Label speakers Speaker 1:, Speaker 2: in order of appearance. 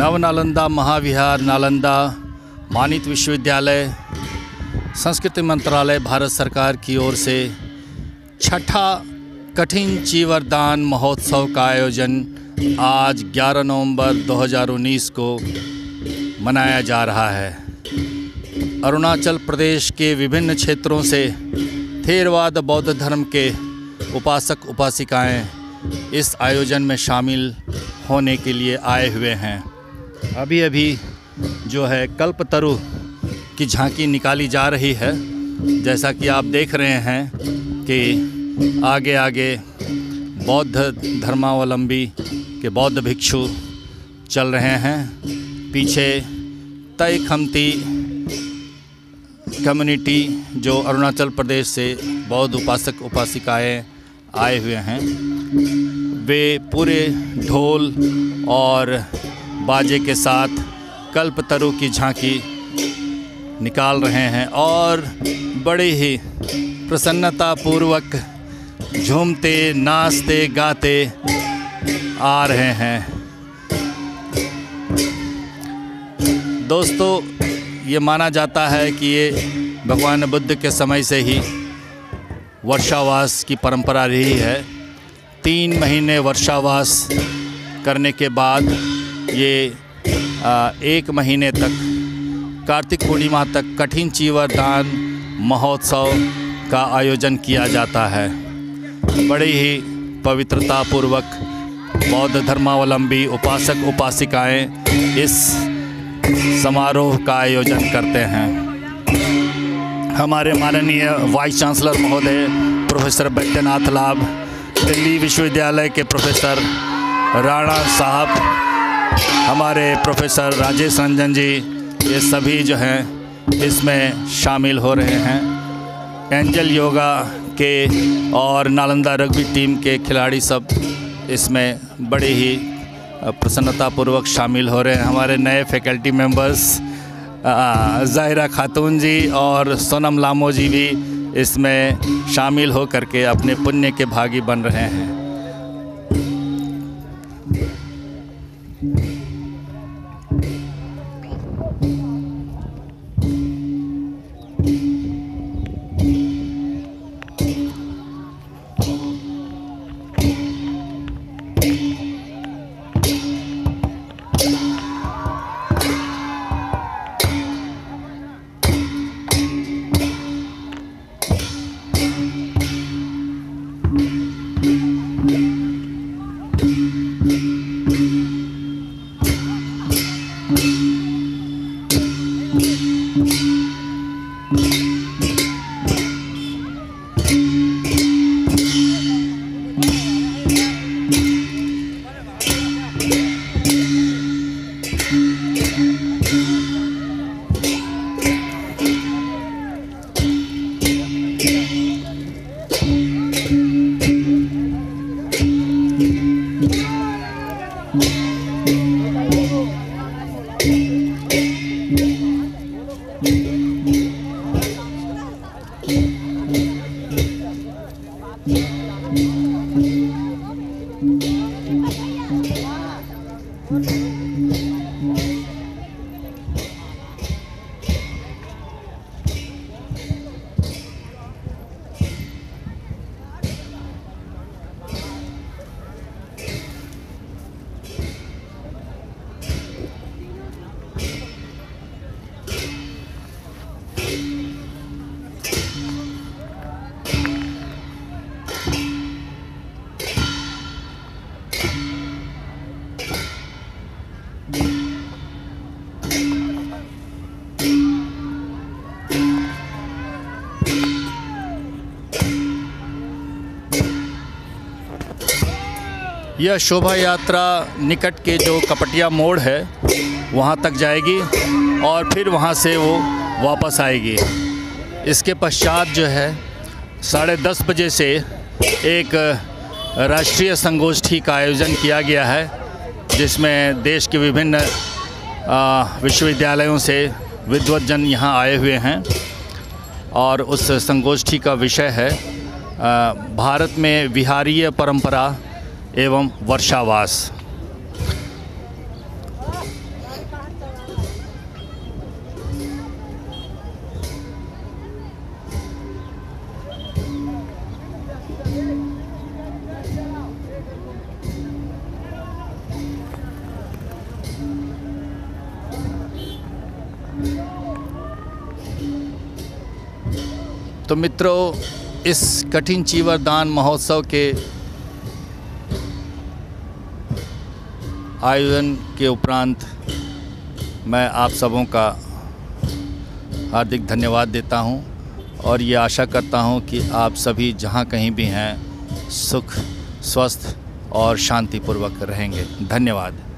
Speaker 1: नव नालंदा महाविहार नालंदा मानित विश्वविद्यालय संस्कृति मंत्रालय भारत सरकार की ओर से छठा कठिन चीवरदान महोत्सव का आयोजन आज 11 नवंबर 2019 को मनाया जा रहा है। अरुणाचल प्रदेश के विभिन्न क्षेत्रों से थेरवाद बौद्ध धर्म के उपासक उपासिकाएं इस आयोजन में शामिल होने के लिए आए हुए हैं। अभी अभी जो है कल्पतरु की झांकी निकाली जा रही है। जैसा कि आप देख रहे हैं कि आगे आगे बौद्ध धर्मावलंबी के बौद्ध भिक्षु चल रहे हैं। पीछे तय खमती कम्युनिटी जो अरुणाचल प्रदेश से बौद्ध उपासक उपासिकाएं आए हुए हैं, वे पूरे ढोल और बाजे के साथ कल्पतरु की झांकी निकाल रहे हैं और बड़े ही प्रसन्नतापूर्वक झूमते नाचते गाते आ रहे हैं। दोस्तों, ये माना जाता है कि ये भगवान बुद्ध के समय से ही वर्षावास की परंपरा रही है। 3 महीने वर्षावास करने के बाद ये 1 महीने तक कार्तिक पूर्णिमा तक कठिन चीवरदान महोत्सव का आयोजन किया जाता है। बड़ी ही पवित्रतापूर्वक बौद्ध धर्मावलंबी उपासक उपासिकाएं इस समारोह का आयोजन करते हैं। हमारे माननीय वाइस चांसलर महोदय प्रोफेसर बैद्यनाथ लाभ, दिल्ली विश्वविद्यालय के प्रोफेसर राणा साहब, हमारे प्रोफेसर राजेश रंजन जी, ये सभी जो हैं इसमें शामिल हो रहे हैं। एंजल योगा के और नालंदा रग्बी टीम के खिलाड़ी सब इसमें बड़े ही प्रसन्नतापूर्वक शामिल हो रहे हैं। हमारे नए फैकल्टी मेंबर्स ज़ाहिरा खातून जी और सोनम लामो जी भी इसमें शामिल हो करके अपने पुण्य के भागी बन रहे हैं। यह शोभा यात्रा निकट के जो कपटिया मोड़ है वहाँ तक जाएगी और फिर वहाँ से वो वापस आएगी। इसके पश्चात जो है 10:30 बजे से एक राष्ट्रीय संगोष्ठी का आयोजन किया गया है, जिसमें देश के विभिन्न विश्वविद्यालयों से विद्वज्जन यहाँ आए हुए हैं। और उस संगोष्ठी का विषय है भारत में विहारीय परंपरा एवं वर्षावास। तो मित्रों, इस कठिन चीवरदान महोत्सव के आयोजन के उपरांत मैं आप सबों का हार्दिक धन्यवाद देता हूं और ये आशा करता हूं कि आप सभी जहां कहीं भी हैं सुख, स्वस्थ और शांतिपूर्वक रहेंगे। धन्यवाद।